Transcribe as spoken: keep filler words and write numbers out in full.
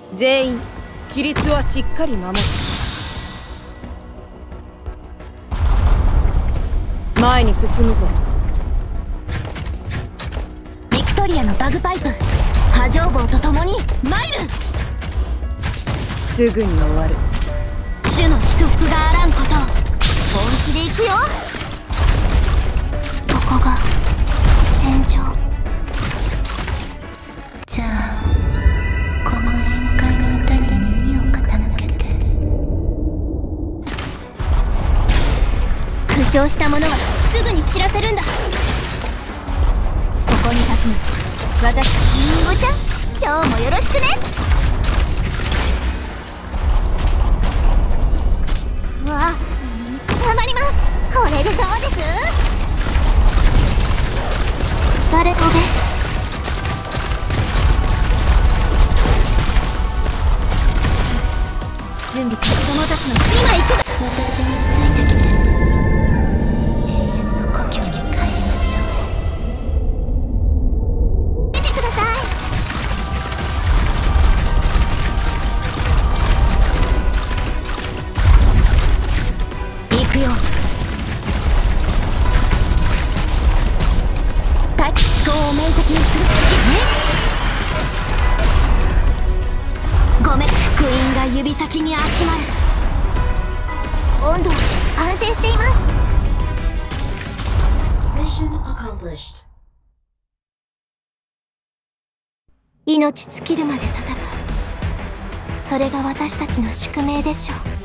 全員規律はしっかり守る。前に進むぞ。 ビクトリアのバグパイプ波状棒と共にマイル。 すぐに終わる。 主の祝福があらんこと本気で行くよ。ここが戦場。じゃあこの宴会の歌に耳を傾けて。負傷した者はすぐに知らせるんだ。ここに立つの私リンゴちゃん、今日もよろしくね。わあ、頑張ります。これでどうです？誰かで準備か。子供たちの今行く。私についてきて永遠の故郷に帰りましょう。出てください。行くよ。待機思考を明晰にする。ごめん。福音が指先に集まる。温度安定しています。命尽きるまで戦う。それが私たちの宿命でしょう。